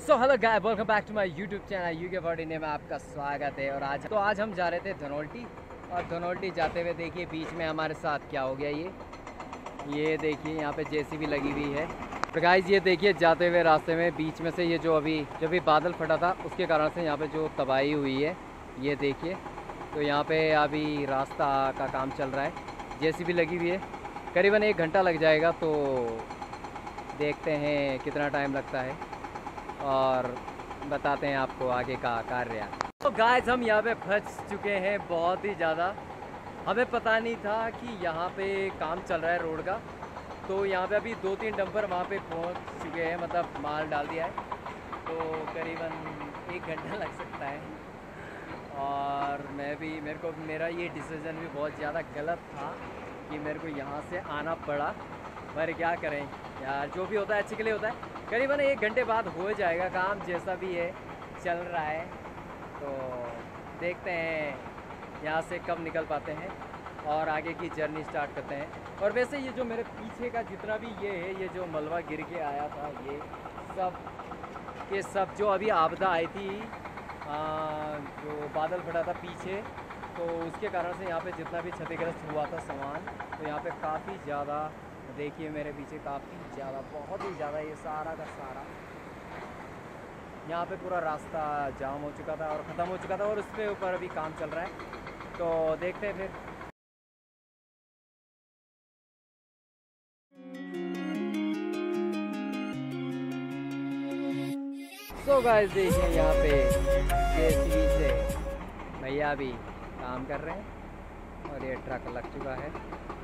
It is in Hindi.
So hello guys, welcome back to my YouTube channel UK49 में आपका स्वागत है। और आज हम जा रहे थे धनौल्टी, और धनौल्टी जाते हुए देखिए बीच में हमारे साथ क्या हो गया। ये देखिए यहाँ पे JCB लगी हुई है। तो गाइस ये देखिए जाते हुए रास्ते में बीच में से ये जो अभी बादल फटा था उसके कारण से यहाँ पे जो तबाही हुई है ये देखिए। तो यहाँ पे अभी रास्ता का काम चल रहा है, JCB लगी हुई है। करीबन 1 घंटा लग जाएगा, तो देखते हैं कितना टाइम लगता है और बताते हैं आपको आगे का कार्य। तो गाइस हम यहाँ पे फंस चुके हैं बहुत ही ज़्यादा। हमें पता नहीं था कि यहाँ पे काम चल रहा है रोड का। तो यहाँ पे अभी 2-3 डंपर वहाँ पे पहुँच चुके हैं, मतलब माल डाल दिया है। तो करीबन 1 घंटा लग सकता है। और मेरा ये डिसीज़न भी बहुत ज़्यादा गलत था कि मेरे को यहाँ से आना पड़ा, पर क्या करें यार, जो भी होता है अच्छे के लिए होता है। करीबन 1 घंटे बाद हो जाएगा काम, जैसा भी है चल रहा है। तो देखते हैं यहाँ से कब निकल पाते हैं और आगे की जर्नी स्टार्ट करते हैं। और वैसे ये जो मेरे पीछे का जितना भी ये है, ये जो मलबा गिर के आया था, ये सब जो अभी आपदा आई थी, जो बादल फटा था पीछे, तो उसके कारण से यहाँ पे जितना भी क्षतिग्रस्त हुआ था सामान, तो यहाँ पे काफ़ी ज़्यादा देखिए मेरे पीछे काफ़ी ज़्यादा, बहुत ही ज़्यादा ये सारा का सारा यहाँ पे पूरा रास्ता जाम हो चुका था और ख़त्म हो चुका था, और उसके ऊपर अभी काम चल रहा है। तो देखते हैं फिर। सो गाइस देखिए यहाँ पे JCB से भैया भी काम कर रहे हैं और ये ट्रक लग चुका है।